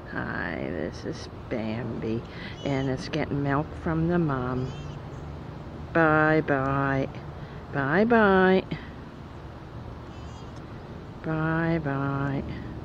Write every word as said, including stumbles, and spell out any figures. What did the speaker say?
Hi, this is Bambi, and it's getting milk from the mom. Bye bye. Bye bye. Bye bye.